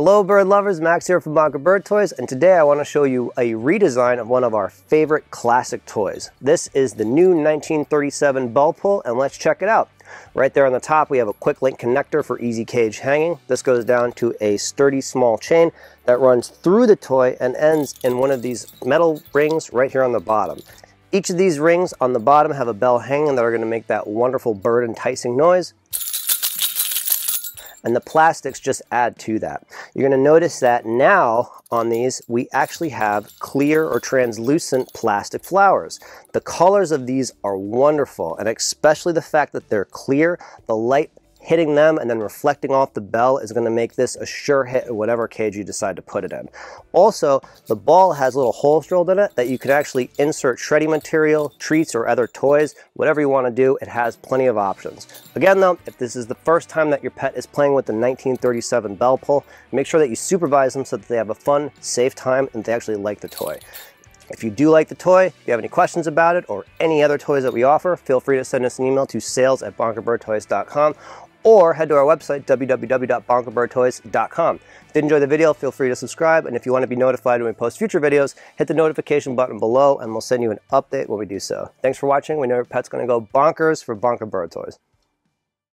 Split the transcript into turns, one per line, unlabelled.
Hello bird lovers, Max here from Bonka Bird Toys, and today I want to show you a redesign of one of our favorite classic toys. This is the new 1937 Bellpull, and let's check it out. Right there on the top we have a quick link connector for easy cage hanging. This goes down to a sturdy small chain that runs through the toy and ends in one of these metal rings right here on the bottom. Each of these rings on the bottom have a bell hanging that are going to make that wonderful bird enticing noise. And the plastics just add to that. You're going to notice that now on these we actually have clear or translucent plastic flowers. The colors of these are wonderful, and especially the fact that they're clear, the light hitting them and then reflecting off the bell is going to make this a sure hit in whatever cage you decide to put it in. Also, the ball has little holes drilled in it that you can actually insert shreddy material, treats, or other toys, whatever you want to do. It has plenty of options. Again though, if this is the first time that your pet is playing with the 1937 Bellpull, make sure that you supervise them so that they have a fun, safe time and they actually like the toy. If you do like the toy, if you have any questions about it or any other toys that we offer, feel free to send us an email to sales@bonkabirdtoys.com or head to our website, www.bonkabirdtoys.com. If you did enjoy the video, feel free to subscribe, and if you want to be notified when we post future videos, hit the notification button below and we'll send you an update when we do so. Thanks for watching. We know your pet's going to go bonkers for Bonka Bird Toys.